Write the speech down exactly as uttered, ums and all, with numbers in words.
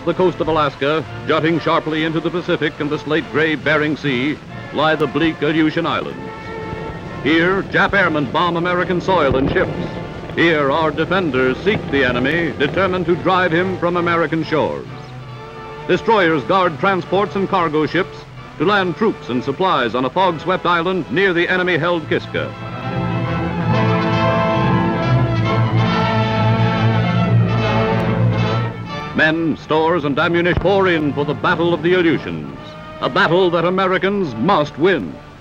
Off the coast of Alaska, jutting sharply into the Pacific and the slate-gray Bering Sea, lie the bleak Aleutian Islands. Here, Jap airmen bomb American soil and ships. Here, our defenders seek the enemy, determined to drive him from American shores. Destroyers guard transports and cargo ships to land troops and supplies on a fog-swept island near the enemy-held Kiska. Men, stores, and ammunition pour in for the Battle of the Aleutians, a battle that Americans must win.